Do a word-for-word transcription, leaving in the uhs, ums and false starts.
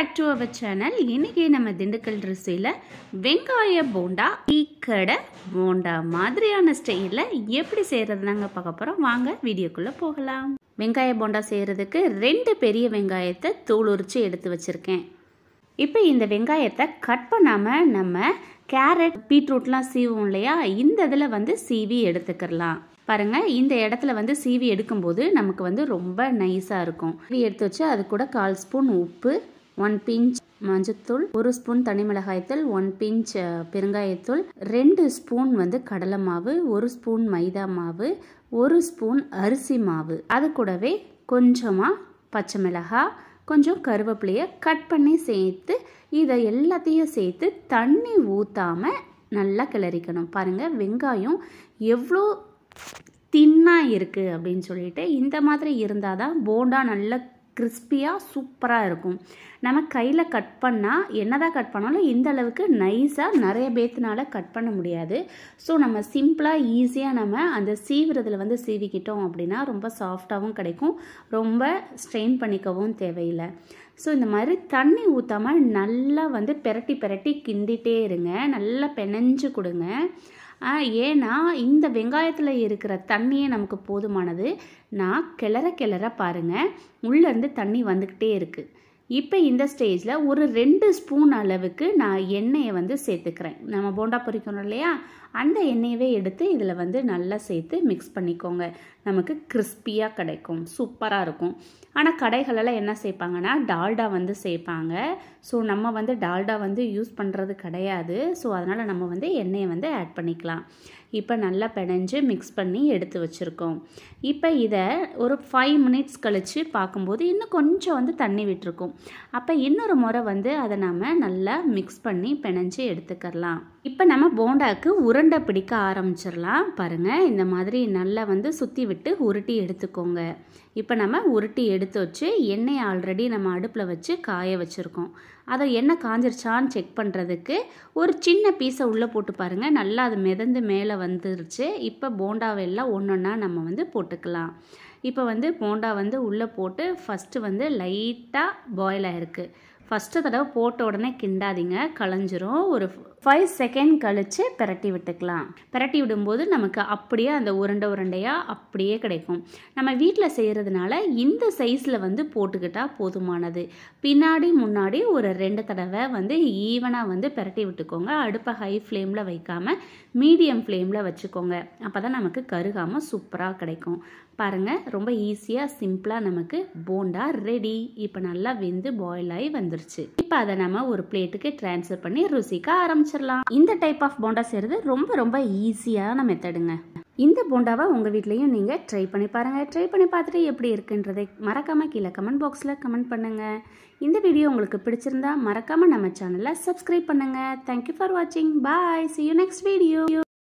back to our channel. இன்னைக்கு நம்ம திண்டுக்கல் ருசியில வெங்காய போண்டா டீ கடை போண்டா மாதிரியான ஸ்டைல்ல எப்படி செய்யறதுனாங்க பார்க்க போறோம். வாங்க வீடியோக்குள்ள போகலாம். வெங்காய போண்டா செய்யறதுக்கு ரெண்டு பெரிய வெங்காயத்தை தோல் உரிச்சு எடுத்து வச்சிருக்கேன். இப்போ இந்த வெங்காயத்தை கட் பண்ணாம நம்ம கேரட் பீட்ரூட்லாம் சீவும் இல்லையா, இந்த இதில் வந்து சீவி எடுத்துக்கலாம். பாருங்க, இந்த இடத்துல வந்து சீவி எடுக்கும்போது நமக்கு வந்து ரொம்ப நைஸாக இருக்கும். சீவி எடுத்து வச்சு அது கூட கால் ஸ்பூன் உப்பு, ஒன் பிஞ்ச் மஞ்சத்தூள், ஒரு ஸ்பூன் தனி மிளகாய்த்தூள், ஒன் பிஞ்ச் பெருங்காயத்தூள், ரெண்டு ஸ்பூன் வந்து கடலை மாவு, ஒரு ஸ்பூன் மைதா மாவு, ஒரு ஸ்பூன் அரிசி மாவு, அது கூடவே கொஞ்சமாக பச்சை மிளகாய், கொஞ்சம் கருவேப்பிலையை கட் பண்ணி சேர்த்து இதை எல்லாத்தையும் சேர்த்து தண்ணி ஊற்றாமல் நல்லா கிளறிக்கணும். பாருங்கள், வெங்காயம் எவ்வளோ தின்னாக இருக்குது அப்படின்னு சொல்லிட்டு இந்த மாதிரி இருந்தால் தான் போண்டா நல்லா கிறிஸ்பியாக சூப்பராக இருக்கும். நம்ம கையில் கட் பண்ணால் என்னதான் கட் பண்ணாலும் இந்த அளவுக்கு நைஸாக நிறைய பேத்துனால கட் பண்ண முடியாது. ஸோ நம்ம சிம்பிளாக ஈஸியாக நம்ம அந்த சீவுறதுல வந்து சீவிக்கிட்டோம் அப்படின்னா ரொம்ப சாஃப்டாகவும் கிடைக்கும், ரொம்ப ஸ்ட்ரெயின் பண்ணிக்கவும் தேவையில்லை. ஸோ இந்த மாதிரி தண்ணி ஊற்றாமல் நல்லா வந்து பெரட்டி பெரட்டி கிண்டிகிட்டே இருங்க, நல்லா பெனஞ்சு கொடுங்க. ஏன்னா இந்த வெங்காயத்தில் இருக்கிற தண்ணியே நமக்கு போதுமானது. நான் கிளற கிளற பாருங்கள், உள்ளேருந்து தண்ணி வந்துக்கிட்டே இருக்குது. இப்போ இந்த ஸ்டேஜில் ஒரு ரெண்டு ஸ்பூன் அளவுக்கு நான் எண்ணெயை வந்து சேர்த்துக்கிறேன். நம்ம போண்டா பொரிக்கணும் இல்லையா, அந்த எண்ணெயவே எடுத்து இதில் வந்து நல்லா சேர்த்து மிக்ஸ் பண்ணிக்கோங்க. நமக்கு கிறிஸ்பியாக கிடைக்கும், சூப்பராக இருக்கும். ஆனால் கடைகளெல்லாம் என்ன சேர்ப்பாங்கன்னா டால்டா வந்து சேர்ப்பாங்க. ஸோ நம்ம வந்து டால்டா வந்து யூஸ் பண்ணுறது கிடையாது. ஸோ அதனால் நம்ம வந்து எண்ணெயை வந்து ஆட் பண்ணிக்கலாம். இப்போ நல்லா பிணைஞ்சு மிக்ஸ் பண்ணி எடுத்து வச்சுருக்கோம். இப்போ இதை ஒரு ஃபைவ் மினிட்ஸ் கழித்து பார்க்கும்போது இன்னும் கொஞ்சம் வந்து தண்ணி விட்டுருக்கும். அப்போ இன்னொரு முறை வந்து அதை நம்ம நல்லா மிக்ஸ் பண்ணி பிணைஞ்சு எடுத்துக்கலாம். இப்போ நம்ம போண்டாவுக்கு உருண்டை பிடிக்க ஆரம்பிச்சிடலாம். பாருங்கள், இந்த மாதிரி நல்லா வந்து சுற்றி விட்டு உருட்டி எடுத்துக்கோங்க. இப்போ நம்ம உருட்டி எடுத்து வச்சு எண்ணெயை ஆல்ரெடி நம்ம அடுப்பில் வச்சு காய வச்சுருக்கோம். அதை எண்ணெய் காஞ்சிருச்சான்னு செக் பண்ணுறதுக்கு ஒரு சின்ன பீஸை உள்ளே போட்டு பாருங்கள், நல்லா அது மிதந்து மேலே வந்துருச்சு. இப்போ போண்டாவெல்லாம் ஒன்று ஒன்றா நம்ம வந்து போட்டுக்கலாம். இப்போ வந்து போண்டா வந்து உள்ளே போட்டு ஃபஸ்ட்டு வந்து லைட்டாக பாயில் ஆகிருக்கு. ஃபஸ்ட்டு தடவை போட்ட உடனே கிண்டாதீங்க, களைஞ்சிரும். ஒரு ஃபைவ் செகண்ட் கழித்து பிரட்டி விட்டுக்கலாம். பிரட்டி விடும்போது நமக்கு அப்படியே அந்த உருண்டை உருண்டையாக அப்படியே கிடைக்கும். நம்ம வீட்டில் செய்கிறதுனால இந்த சைஸில் வந்து போட்டுக்கிட்டால் போதுமானது. பின்னாடி முன்னாடி ஒரு ரெண்டு தடவை வந்து ஈவனாக வந்து பிரட்டி விட்டுக்கோங்க. அடுப்பை ஹை ஃப்ளேமில் வைக்காமல் மீடியம் ஃப்ளேமில் வச்சுக்கோங்க. அப்போ தான் நமக்கு கருகாமல் சூப்பராக கிடைக்கும். பாருங்கள், ரொம்ப ஈஸியாக சிம்பிளாக நமக்கு போண்டா ரெடி. இப்போ நல்லா வெந்து பாயில் ஆகி வந்துருச்சு. இப்போ அதை நம்ம ஒரு பிளேட்டுக்கு ட்ரான்ஸ்ஃபர் பண்ணி ருசிக்க ஆரம்பிச்சிடலாம். இந்த டைப் ஆஃப் போண்டா செய்கிறது ரொம்ப ரொம்ப ஈஸியான மெத்தடுங்க. இந்த போண்டாவை உங்கள் வீட்லேயும் நீங்கள் ட்ரை பண்ணி பாருங்கள். ட்ரை பண்ணி பார்த்துட்டு எப்படி இருக்குன்றதை மறக்காமல் கீழே கமெண்ட் பாக்ஸில் கமெண்ட் பண்ணுங்கள். இந்த வீடியோ உங்களுக்கு பிடிச்சிருந்தா மறக்காமல் நம்ம சேனலை சப்ஸ்கிரைப் பண்ணுங்கள். தேங்க்யூ ஃபார் வாட்சிங். பாய். See you next video.